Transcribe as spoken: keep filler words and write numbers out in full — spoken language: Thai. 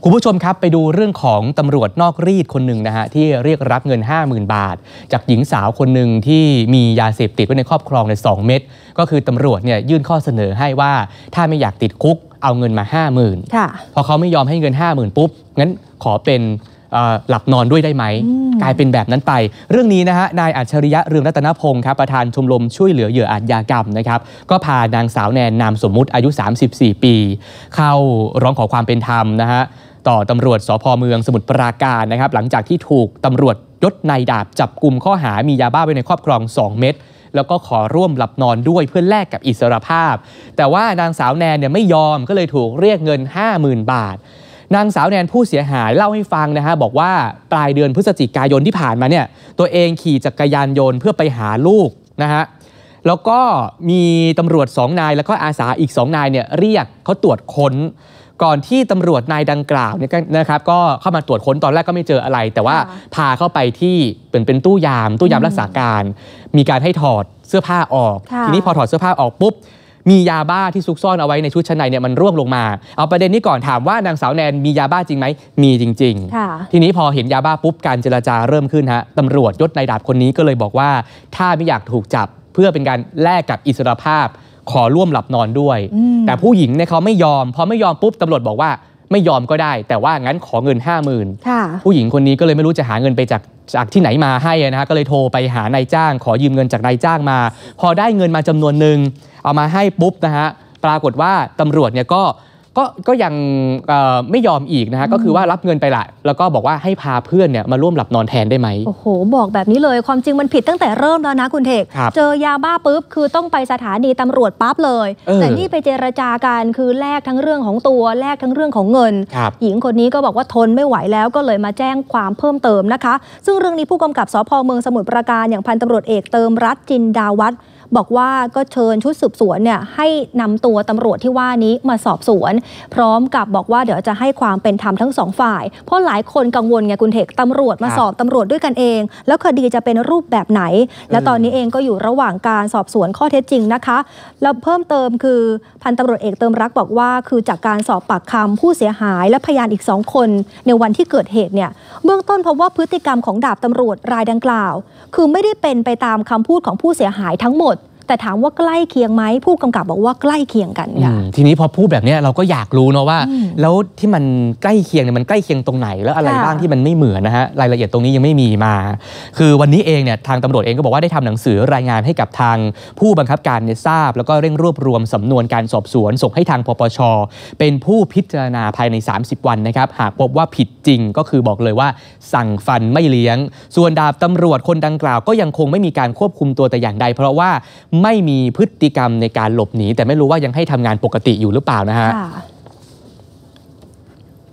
คุณผู้ชมครับไปดูเรื่องของตำรวจนอกรีดคนหนึ่งนะฮะที่เรียกรับเงิน ห้าหมื่น บาทจากหญิงสาวคนหนึ่งที่มียาเสพติดไว้ในครอบครองในสองเม็ดก็คือตำรวจเนี่ยยื่นข้อเสนอให้ว่าถ้าไม่อยากติดคุกเอาเงินมา ห้าหมื่น พอเขาไม่ยอมให้เงิน ห้าหมื่น ปุ๊บงั้นขอเป็นหลับนอนด้วยได้ไหมกลายเป็นแบบนั้นไปเรื่องนี้นะฮะนายอัจฉริยะเรืองรัตนพงศ์ครับประธานชมรมช่วยเหลือเหยื่ออาชญากรรมนะครับก็พานางสาวแนนนามสมมุติอายุสามสิบสี่ปีเข้าร้องขอความเป็นธรรมนะฮะต่อตำรวจสภ.เมืองสมุทรปราการนะครับหลังจากที่ถูกตำรวจยศนายดาบจับกุมข้อหามียาบ้าไว้ในครอบครองสองเม็ดแล้วก็ขอร่วมหลับนอนด้วยเพื่อแลกกับอิสรภาพแต่ว่านางสาวแนนเนี่ยไม่ยอมก็เลยถูกเรียกเงิน ห้าหมื่น บาทนางสาวแนนผู้เสียหายเล่าให้ฟังนะฮะบอกว่าปลายเดือนพฤศจิกายนที่ผ่านมาเนี่ยตัวเองขี่จักรยานยนต์เพื่อไปหาลูกนะฮะแล้วก็มีตำรวจสองนายแล้วก็อาสาอีกสองนายเนี่ยเรียกเขาตรวจค้นก่อนที่ตำรวจนายดังกล่าวเนี่ยนะครับก็เข้ามาตรวจค้นตอนแรกก็ไม่เจออะไรแต่ว่าพาเข้าไปที่เป็นเป็นตู้ยามตู้ยามรักษาการมีการให้ถอดเสื้อผ้าออกทีนี้พอถอดเสื้อผ้าออกปุ๊บมียาบ้าที่ซุกซ่อนเอาไว้ในชุดชั้นในเนี่ยมันร่วงลงมาเอาประเด็นนี้ก่อนถามว่านางสาวแนนมียาบ้าจริงไหมมีจริงๆทีนี้พอเห็นยาบ้าปุ๊บการเจรจาเริ่มขึ้นฮะตำรวจยศนายดาบคนนี้ก็เลยบอกว่าถ้าไม่อยากถูกจับเพื่อเป็นการแลกกับอิสรภาพขอร่วมหลับนอนด้วยแต่ผู้หญิงเนี่ยเขาไม่ยอมพอไม่ยอมปุ๊บตำรวจบอกว่าไม่ยอมก็ได้แต่ว่างั้นขอเงิน ห้าหมื่น ผู้หญิงคนนี้ก็เลยไม่รู้จะหาเงินไปจากจากที่ไหนมาให้นะฮะก็เลยโทรไปหานายจ้างขอยืมเงินจากนายจ้างมาพอได้เงินมาจำนวนหนึ่งเอามาให้ปุ๊บนะฮะปรากฏว่าตำรวจเนี่ยก็ก็ก็ยังไม่ยอมอีกนะฮะก็คือว่ารับเงินไปละแล้วก็บอกว่าให้พาเพื่อนเนี่ยมาร่วมหลับนอนแทนได้ไหมโอ้โหบอกแบบนี้เลยความจริงมันผิดตั้งแต่เริ่มแล้วนะคุณเทกเจอยาบ้าปุ๊บคือต้องไปสถานีตำรวจปั๊บเลยแต่นี่ไปเจรจากันคือแลกทั้งเรื่องของตัวแลกทั้งเรื่องของเงินหญิงคนนี้ก็บอกว่าทนไม่ไหวแล้วก็เลยมาแจ้งความเพิ่มเติมนะคะซึ่งเรื่องนี้ผู้กำกับสภ.เมืองสมุทรปราการอย่างพันตำรวจเอกเติมรัตน์จินดาวัฒน์บอกว่าก็เชิญชุดสืบสวนเนี่ยให้นำตัวตำรวจที่ว่านี้มาสอบสวนพร้อมกับบอกว่าเดี๋ยวจะให้ความเป็นธรรมทั้งสองฝ่ายเพราะหลายคนกังวลไงคุณเทกตำรวจมาสอบตำรวจด้วยกันเองแล้วคดีจะเป็นรูปแบบไหนและตอนนี้เองก็อยู่ระหว่างการสอบสวนข้อเท็จจริงนะคะแล้วเพิ่มเติมคือพันตำรวจเอกเติมรักบอกว่าคือจากการสอบปากคำผู้เสียหายและพยานอีกสองคนในวันที่เกิดเหตุเนี่ยเบื้องต้นพบว่าพฤติกรรมของดาบตำรวจรายดังกล่าวคือไม่ได้เป็นไปตามคำพูดของผู้เสียหายทั้งหมดแต่ถามว่าใกล้เคียงไหมผู้กำกับบอกว่าใกล้เคียงกันค่ะทีนี้พอพูดแบบนี้เราก็อยากรู้เนาะว่าแล้วที่มันใกล้เคียงเนี่ยมันใกล้เคียงตรงไหนแล้วอะไรบ้างที่มันไม่เหมือนนะฮะรายละเอียดตรงนี้ยังไม่มีมาคือวันนี้เองเนี่ยทางตำรวจเองก็บอกว่าได้ทำหนังสือรายงานให้กับทางผู้บังคับการเนี่ยทราบแล้วก็เร่งรวบรวมสำนวนการสอบสวนส่งให้ทางปปช.เป็นผู้พิจารณาภายในสามสิบวันนะครับหากพบว่าผิดจริงก็คือบอกเลยว่าสั่งฟันไม่เลี้ยงส่วนดาบตำรวจคนดังกล่าวก็ยังคงไม่มีการควบคุมตัวแต่อย่างใดเพราะว่าไม่มีพฤติกรรมในการหลบหนีแต่ไม่รู้ว่ายังให้ทำงานปกติอยู่หรือเปล่านะฮะ